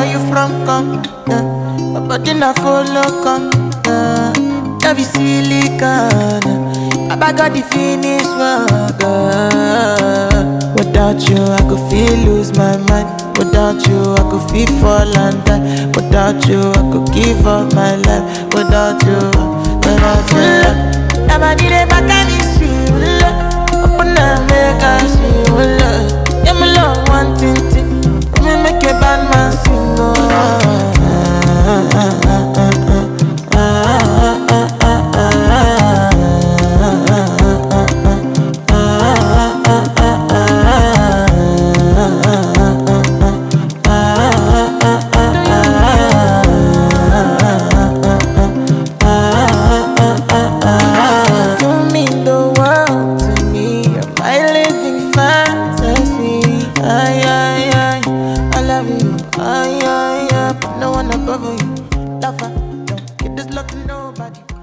you from, come? My body na follow, come. Love you silicon. I got the finish work. Without you, I could feel lose my mind. Without you, I could feel fall and die. Without you, I could give up my life. Without you, never did it back and it's you. Open up, make us see. Yeah, my love, one thing. Me make a bad man sing. No one above you, lover, don't get this love to nobody.